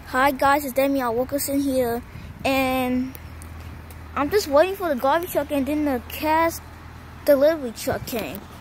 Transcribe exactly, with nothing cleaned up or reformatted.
Hi guys, it's Damian Wilkerson here, and I'm just waiting for the garbage truck, and then the cash delivery truck came.